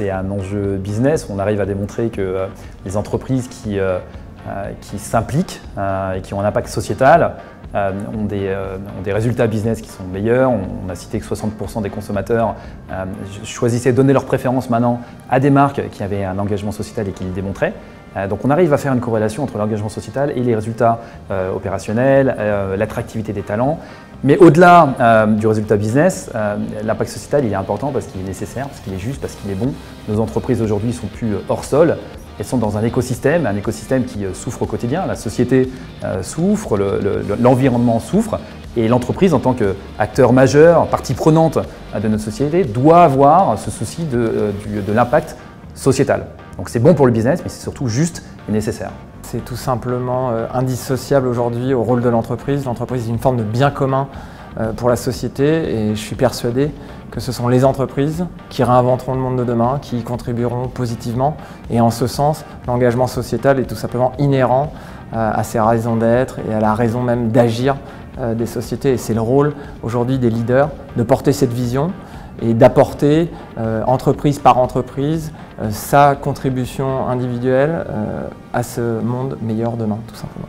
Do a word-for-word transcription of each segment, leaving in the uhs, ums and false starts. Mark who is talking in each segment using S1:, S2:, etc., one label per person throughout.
S1: c'est un enjeu business. On arrive à démontrer que euh, les entreprises qui, euh, euh, qui s'impliquent euh, et qui ont un impact sociétal euh, ont, des, euh, ont des résultats business qui sont meilleurs. On, on a cité que soixante pour cent des consommateurs euh, choisissaient de donner leur préférence maintenant à des marques qui avaient un engagement sociétal et qui le démontraient. Euh, donc on arrive à faire une corrélation entre l'engagement sociétal et les résultats euh, opérationnels, euh, l'attractivité des talents. Mais au-delà euh, du résultat business, euh, l'impact sociétal il est important parce qu'il est nécessaire, parce qu'il est juste, parce qu'il est bon. Nos entreprises aujourd'hui ne sont plus hors sol, elles sont dans un écosystème, un écosystème qui euh, souffre au quotidien. La société euh, souffre, l'environnement le, le, souffre, et l'entreprise en tant qu'acteur majeur, partie prenante euh, de notre société, doit avoir ce souci de, euh, du, de l'impact sociétal. Donc c'est bon pour le business, mais c'est surtout juste et nécessaire.
S2: C'est tout simplement euh, indissociable aujourd'hui au rôle de l'entreprise. L'entreprise est une forme de bien commun euh, pour la société et je suis persuadé que ce sont les entreprises qui réinventeront le monde de demain, qui y contribueront positivement. Et en ce sens, l'engagement sociétal est tout simplement inhérent euh, à ses raisons d'être et à la raison même d'agir euh, des sociétés. Et c'est le rôle aujourd'hui des leaders de porter cette vision et d'apporter, euh, entreprise par entreprise, euh, sa contribution individuelle euh, à ce monde meilleur demain, tout simplement.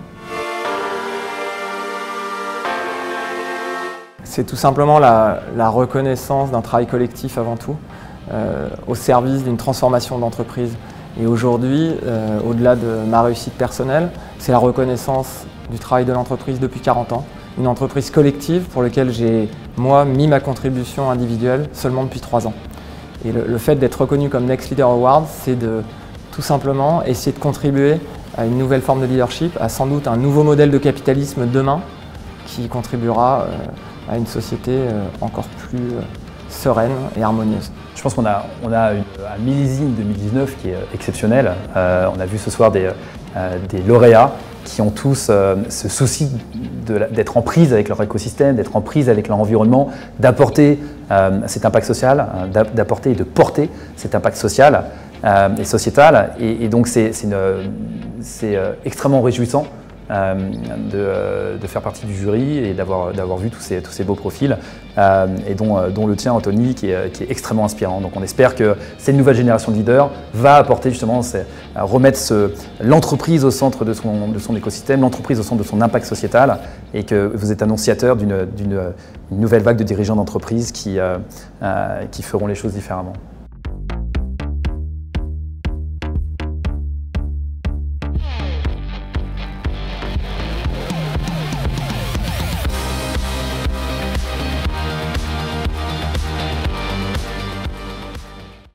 S2: C'est tout simplement la, la reconnaissance d'un travail collectif avant tout, euh, au service d'une transformation d'entreprise. Et aujourd'hui, euh, au-delà de ma réussite personnelle, c'est la reconnaissance du travail de l'entreprise depuis quarante ans. Une entreprise collective pour laquelle j'ai, moi, mis ma contribution individuelle seulement depuis trois ans. Et le, le fait d'être reconnu comme Next Leader Award, c'est de tout simplement essayer de contribuer à une nouvelle forme de leadership, à sans doute un nouveau modèle de capitalisme demain qui contribuera euh, à une société euh, encore plus euh, sereine et harmonieuse.
S1: Je pense qu'on a, on a une, un millésime deux mille dix-neuf qui est exceptionnel. Euh, on a vu ce soir des, euh, des lauréats qui ont tous euh, ce souci d'être en prise avec leur écosystème, d'être en prise avec leur environnement, d'apporter euh, cet impact social, euh, d'apporter et de porter cet impact social euh, et sociétal. Et, et donc c'est euh, extrêmement réjouissant euh, de, euh, de faire partie du jury et d'avoir d'avoir vu tous ces, tous ces beaux profils, euh, et dont, euh, dont le tien, Anthony, qui est, qui est extrêmement inspirant. Donc on espère que cette nouvelle génération de leaders va apporter justement, remettre l'entreprise au centre de son, de son écosystème, l'entreprise au centre de son impact sociétal, et que vous êtes annonciateur d'une nouvelle vague de dirigeants d'entreprise qui, euh, euh, qui feront les choses différemment.